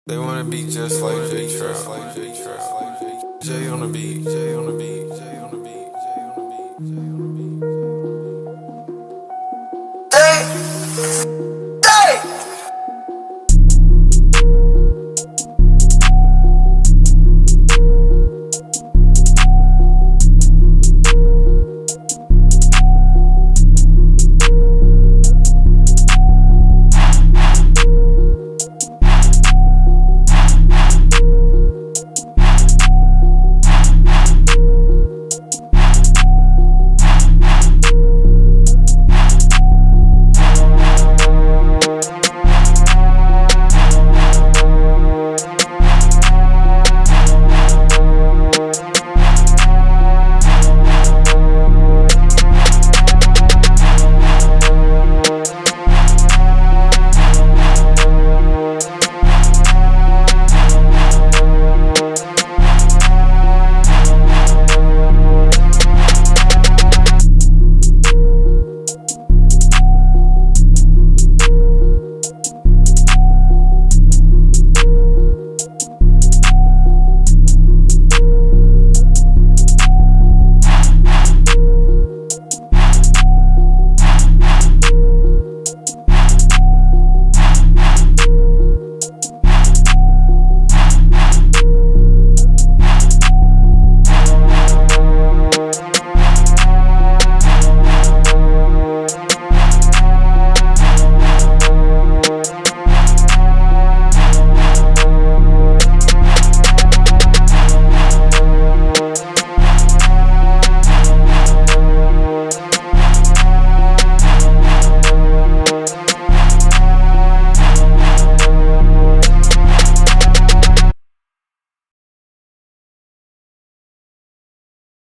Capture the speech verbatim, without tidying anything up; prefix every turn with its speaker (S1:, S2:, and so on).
S1: They wanna be just like J.Trapp, like J.Trapp, like J. J on the beat, J on the beat, J on the beat, J on the beat, J on the beat.